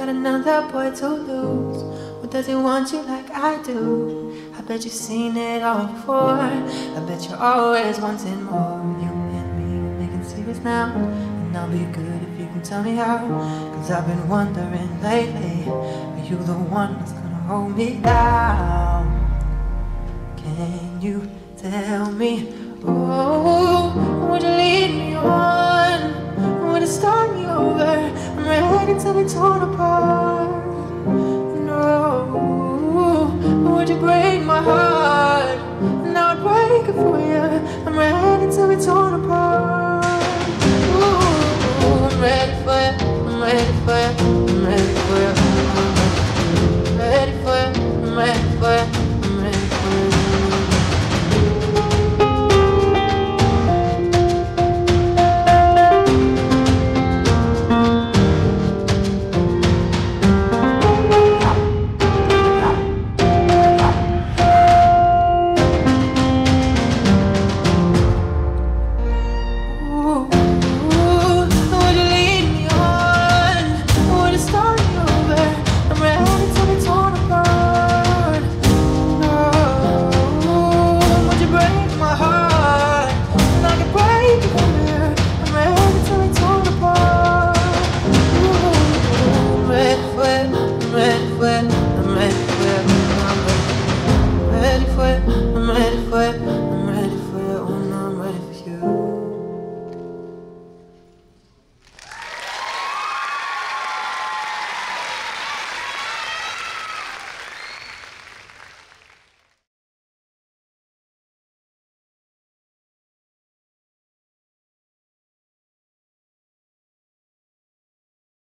got another boy to lose. Or does he want you like I do? I bet you've seen it all before. I bet you're always wanting more. You and me are making serious now, and I'll be good if you can tell me how. Cause I've been wondering lately, are you the one that's gonna hold me down? Can you tell me? Oh, would you lead me on? Would it start me over? I'm ready to be torn apart. No, would you break my heart? And I would break it for you. I'm ready to be torn apart. Ooh, I'm ready for you. I'm ready for you. I'm ready for you.